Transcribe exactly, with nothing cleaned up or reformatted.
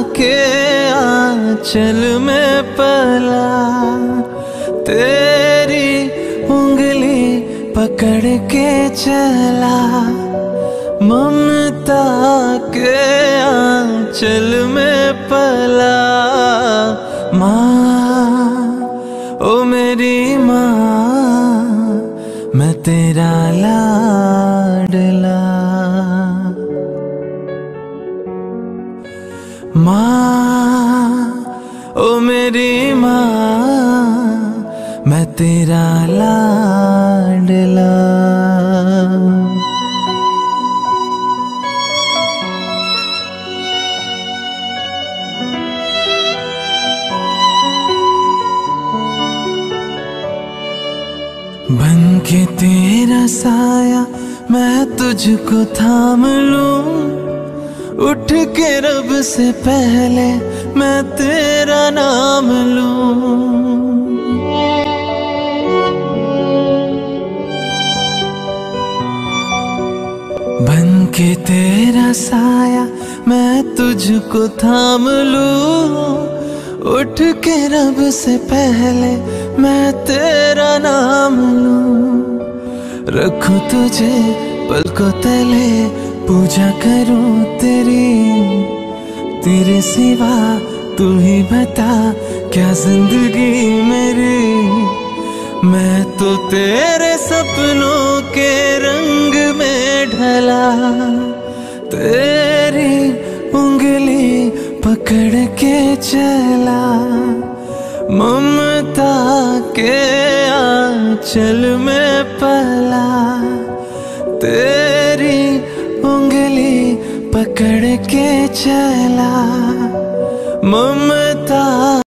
के आंचल में पला, तेरी उंगली पकड़ के चला, ममता के आंचल में पला। माँ ओ मेरी माँ, मैं तेरा लाडला। माँ ओ मेरी माँ, मैं तेरा लाडला। बन के तेरा साया मैं तुझको थाम लूं, उठ के रब से पहले मैं तेरा नाम लूं। बन के तेरा साया मैं तुझको थाम लूं, उठ के रब से पहले मैं तेरा नाम लूं। रखूं तुझे पलकों तले, पूजा करूं तेरी, तेरे सिवा तू ही बता क्या जिंदगी मेरी। मैं तो तेरे सपनों के रंग में ढला, तेरी उंगली पकड़ के चला, ममता के आंचल में पला, तेरी उंगली पकड़ के चला, ममता